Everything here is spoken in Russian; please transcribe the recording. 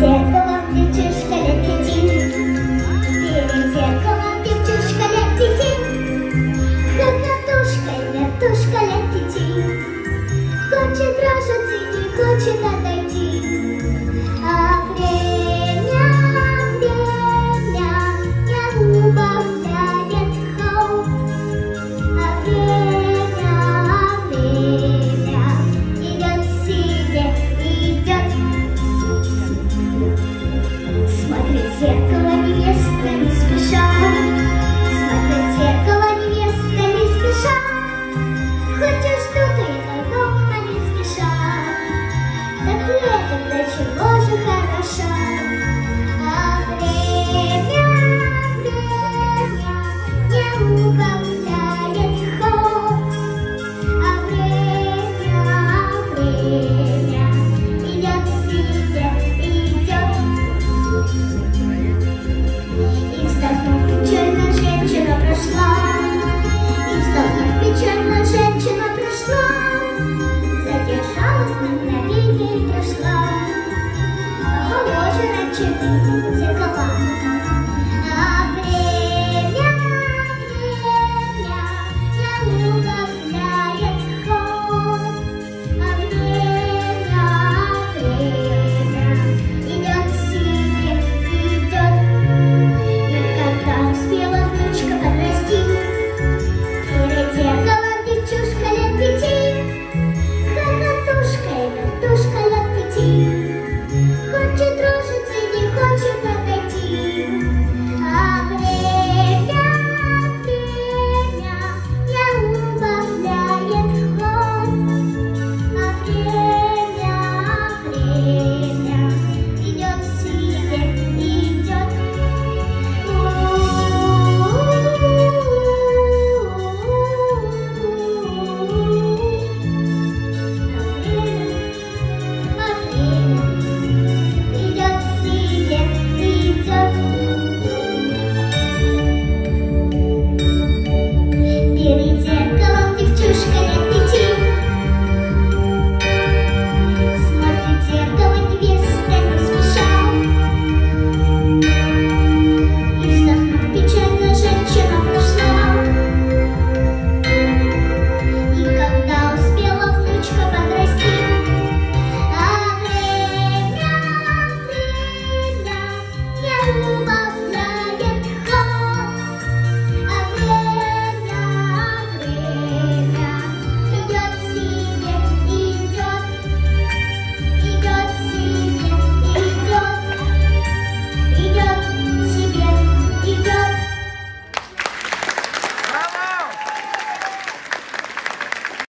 зеркалом девчушка лет 5. Перед зеркалом девчушка лет 5. Хохотушка лет 5. Хочет дрожать и не хочет отойти. А время не убавляет холод. А время идет себе, идет. Смотрит в зеркало невеста не спеша. Смотрит в зеркало невеста не спеша. Хоть и ждут ее дома не спеша. Так лето для чего же хороша? А время не убавляет холод. А время идет себе, идет. И вздохнув печально, женщина прошла. И вздохнув печально, женщина прошла. Задержалась на мгновение и прошла. Положено,